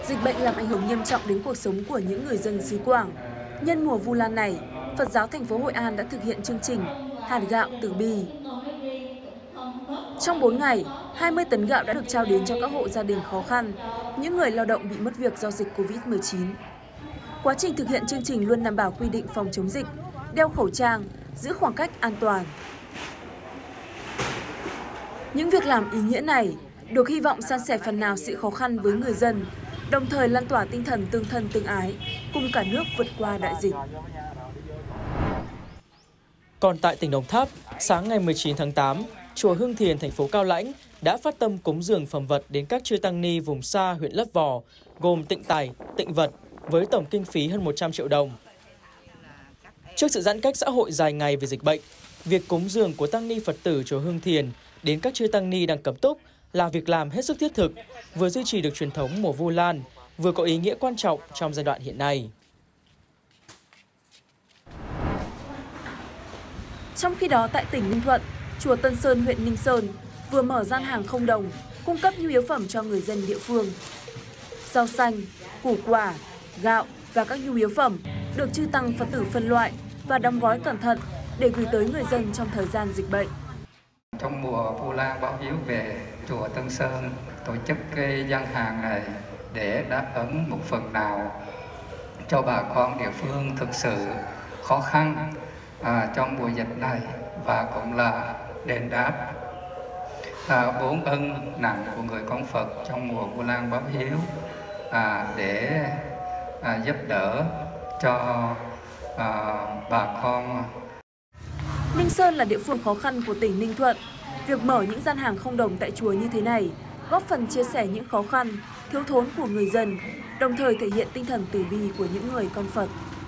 Dịch bệnh làm ảnh hưởng nghiêm trọng đến cuộc sống của những người dân xứ Quảng. Nhân mùa Vu Lan này, Phật giáo thành phố Hội An đã thực hiện chương trình hạt gạo từ bi. Trong 4 ngày, 20 tấn gạo đã được trao đến cho các hộ gia đình khó khăn, những người lao động bị mất việc do dịch Covid-19. Quá trình thực hiện chương trình luôn đảm bảo quy định phòng chống dịch, đeo khẩu trang, giữ khoảng cách an toàn. Những việc làm ý nghĩa này được hy vọng san sẻ phần nào sự khó khăn với người dân, đồng thời lan tỏa tinh thần tương thân tương ái, cùng cả nước vượt qua đại dịch. Còn tại tỉnh Đồng Tháp, sáng ngày 19 tháng 8, chùa Hương Thiền, thành phố Cao Lãnh đã phát tâm cúng dường phẩm vật đến các chư tăng ni vùng xa huyện Lấp Vò, gồm tịnh tài, tịnh vật, với tổng kinh phí hơn 100 triệu đồng. Trước sự giãn cách xã hội dài ngày về dịch bệnh, việc cúng dường của tăng ni Phật tử chùa Hương Thiền đến các chư tăng ni đang cấm túc là việc làm hết sức thiết thực, vừa duy trì được truyền thống mùa Vu Lan, vừa có ý nghĩa quan trọng trong giai đoạn hiện nay. Trong khi đó, tại tỉnh Ninh Thuận, chùa Tân Sơn, huyện Ninh Sơn vừa mở gian hàng không đồng, cung cấp nhu yếu phẩm cho người dân địa phương. Rau xanh, củ quả, gạo và các nhu yếu phẩm được chư tăng Phật tử phân loại và đóng gói cẩn thận để gửi tới người dân trong thời gian dịch bệnh. Trong mùa Vu Lan báo hiếu về, chùa Tân Sơn tổ chức cái gian hàng này để đáp ứng một phần nào cho bà con địa phương thực sự khó khăn trong mùa dịch này, và cũng là đền đáp bốn ân nặng của người con Phật trong mùa Vu Lan báo hiếu, để giúp đỡ cho bà con. Ninh Sơn là địa phương khó khăn của tỉnh Ninh Thuận. Việc mở những gian hàng không đồng tại chùa như thế này góp phần chia sẻ những khó khăn, thiếu thốn của người dân, đồng thời thể hiện tinh thần từ bi của những người con Phật.